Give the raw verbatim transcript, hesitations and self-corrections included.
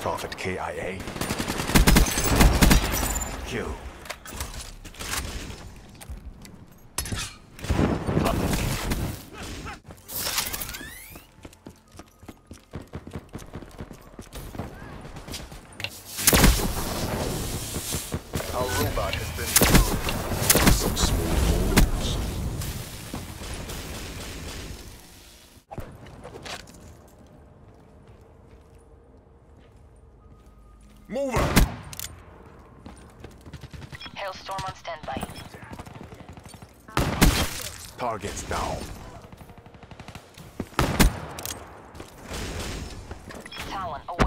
Prophet K I A. Kill. Our robot has been destroyed. Some small holes. Mover! Hailstorm on standby. Targets down. Talon away.